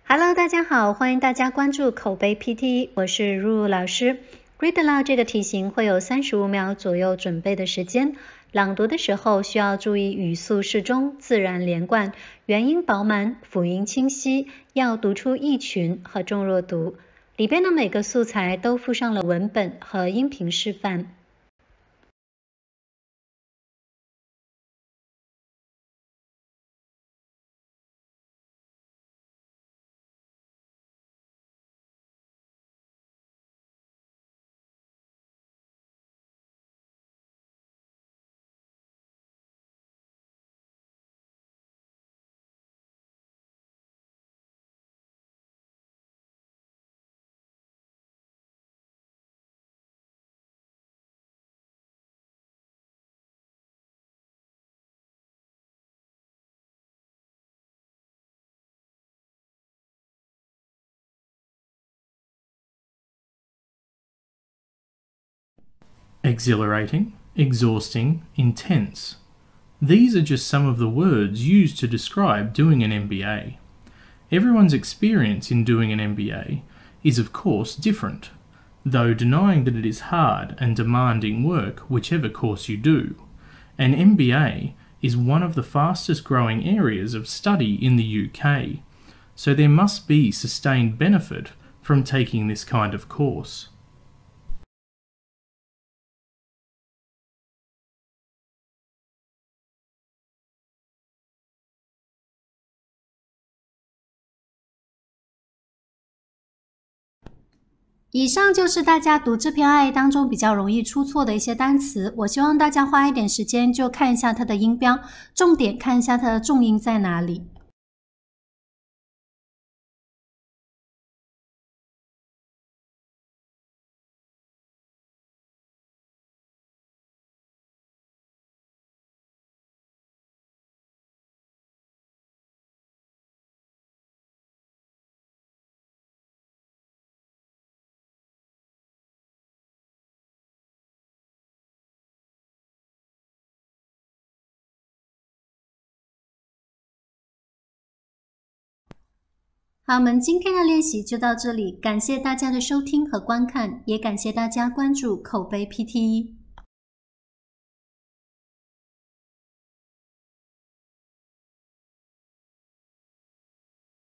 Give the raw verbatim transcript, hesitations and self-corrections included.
Hello， 大家好，欢迎大家关注口碑 P T， 我是如如老师。Read aloud 这个题型会有三十五秒左右准备的时间，朗读的时候需要注意语速适中、自然连贯、元音饱满、辅音清晰，要读出意群和重弱读。里边的每个素材都附上了文本和音频示范。 Exhilarating, exhausting, intense. These are just some of the words used to describe doing an M B A. Everyone's experience in doing an M B A is of course different, though denying that it is hard and demanding work whichever course you do. An M B A is one of the fastest growing areas of study in the U K, so there must be sustained benefit from taking this kind of course. 以上就是大家读这篇 I A 当中比较容易出错的一些单词，我希望大家花一点时间就看一下它的音标，重点看一下它的重音在哪里。好，我们今天的练习就到这里，感谢大家的收听和观看，也感谢大家关注口碑 P T。